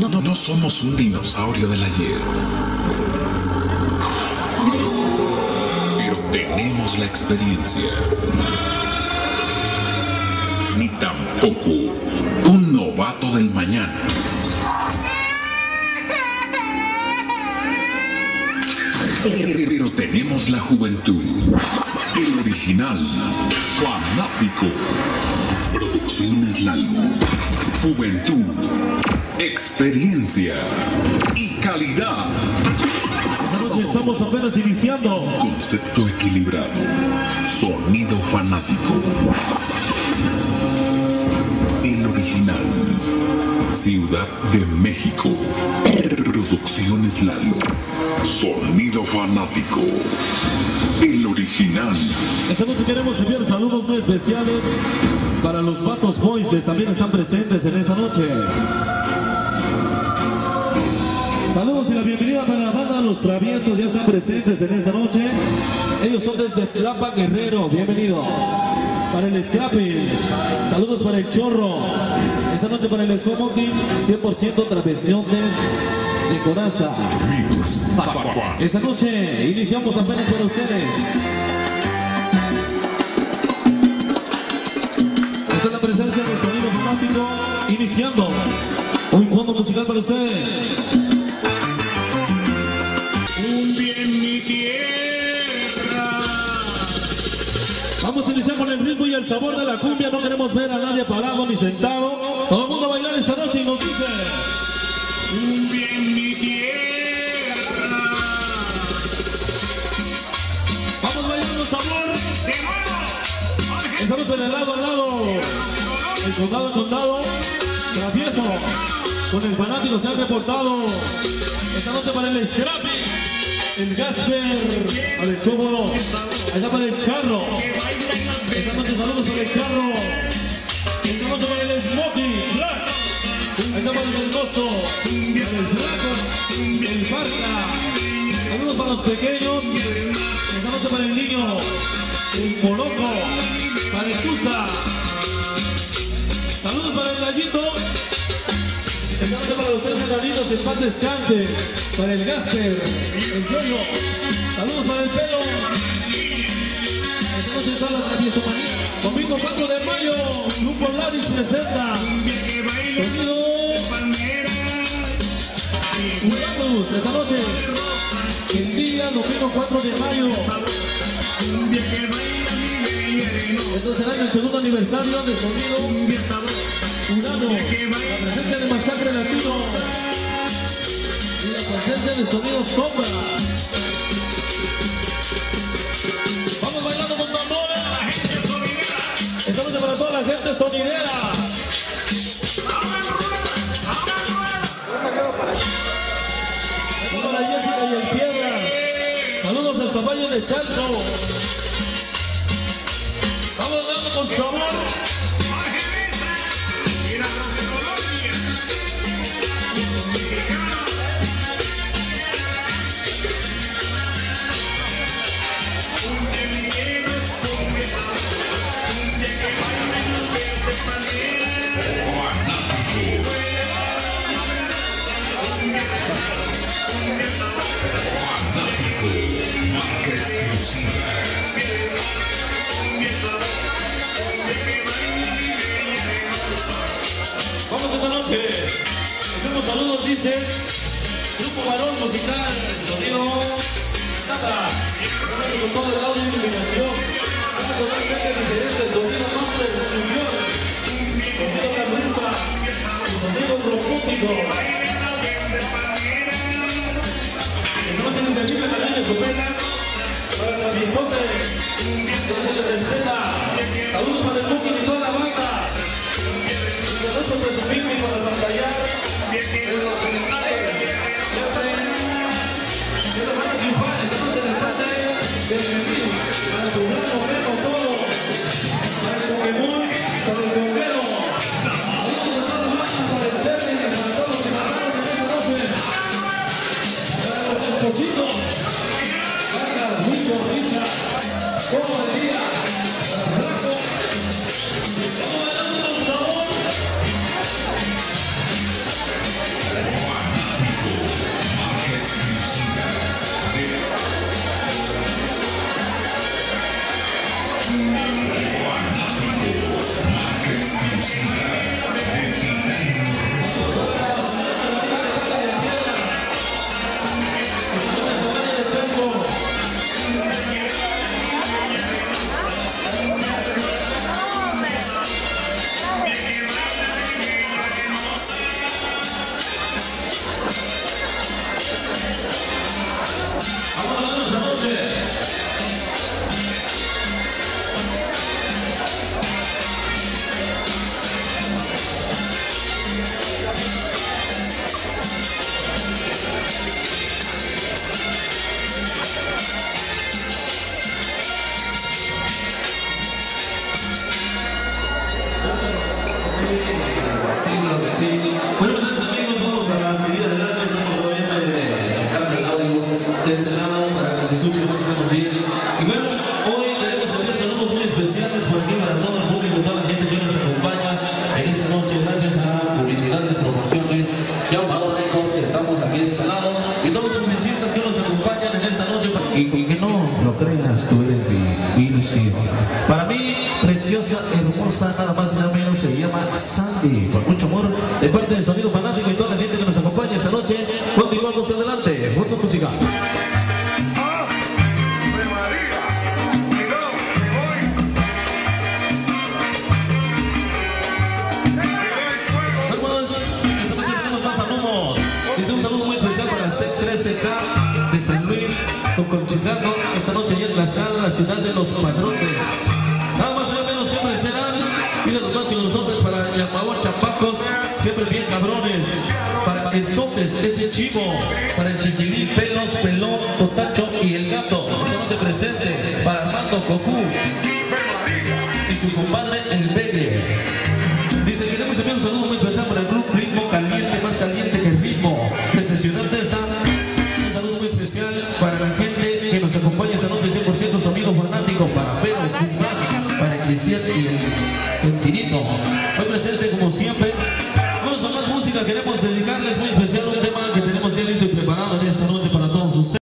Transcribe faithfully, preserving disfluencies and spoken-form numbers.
no, no, no somos un dinosaurio del ayer. Pero tenemos la experiencia. Ni tampoco un novato del mañana. Pero tenemos la juventud. El original. Fanático. Producciones Lalo. Juventud. Experiencia. Y calidad. Esta noche estamos apenas iniciando. Concepto equilibrado. Sonido fanático. El original. Ciudad de México. Producciones Lalo. Sonido fanático. El original. Esta noche queremos enviar saludos muy especiales para los Vatos Boys que también están presentes en esta noche. Saludos y la bienvenida para la banda Los Traviesos, ya están presentes en esta noche. Ellos son desde Tlapa, Guerrero, bienvenidos. Para el Scrapping, saludos para el Chorro. Esta noche para el Scomoking, cien por ciento Travesiones de Coraza. Esta noche iniciamos apenas para ustedes. Esta es la presencia del sonido fanático, iniciando un fondo musical para ustedes. Un bien mi tierra. Vamos a iniciar con el ritmo y el sabor de la cumbia. No queremos ver a nadie parado ni sentado. Todo el mundo a bailar esta noche y nos dice: Un bien mi tierra. vamos bailando sabor. Esta noche de lado a lado, el condado a condado, Travieso, con el fanático se han reportado. Esta noche para el Scrappy, el Gasper, para el Chobo, allá para el Charro. Esta noche saludos para el Charro. Esta noche para el Smokey, Black. Allá para el Delgoso, para el Flaco, el Barca. Saludos para los pequeños. Esta noche para el niño, el Moroco, para el Tusa. Saludos para el Gallito. Esta noche para los tres enanitos, el paz descanse. Para el Gasper, el Yoyo. Saludos para el Pelo. Esta noche está la traviesomanía. Domingo cuatro de mayo, Grupo Laris presenta sonido Jugamos esta noche. El día domingo cuatro de mayo. Esto será en el segundo aniversario del sonido Urano, la presencia de Masacre Latino y la presencia de sonido Sombra. Vamos bailando con tambores. Esta noche para toda la gente sonidera. Para Jessica y el Piedra. Saludos del Valle de Chalco. Vamos dando con sabor. Vamos esta noche. Hacemos saludos, dice Grupo Varón Musical, sonido Tata, con todo el audio y iluminación. Una totalmente diferente, sonido master, fusión, sonido carlista, sonido robótico. Entonces, increíble para el escopeta, para la Traviesote, para el Estela. Saludos para el Booking y toda la banda. Y con eso presumimos para pantallar en los comentarios. Ya saben, ya lo van a triunfar, estamos en el pase del Memín, para su gran moreno todo, para el Pokémon, para el Bombero. Saludos a todas las bandas, para el Sterling, para todos los que mandaron en esta noche, para los espositos, Vargas, Wico, Richard. hermosa, nada más y nada menos, se llama Sandy. Con mucho amor, de parte del Sonido Fanático y toda la gente que nos acompaña esta noche. Continuamos adelante, junto a música. Un saludo muy especial para el seis trece K de San Luis, con Conchicano, esta noche allá en la sala, la ciudad de los padrones. Nada más y menos siempre serán, y de los machos nosotros para Yamahua Chapacos, siempre bien cabrones. Para el Sotes, ese chivo, para el Chiquilín, Pelos, Pelón, Totacho y el Gato, esta noche presente, para Armando Cocú y su compadre el Pegue. Dice que siempre se envía un saludo muy especial para el club Ritmo Caliente, más caliente que el ritmo, desde Ciudad de San. Un saludo muy especial para la gente que nos acompaña esta noche, cien por ciento su amigo fanático, para Pedro Guzmán, para Cristian y el Sencinito. Hoy presente como siempre. Vamos con más música, queremos dedicarles muy especial un tema que tenemos ya listo y preparado en esta noche.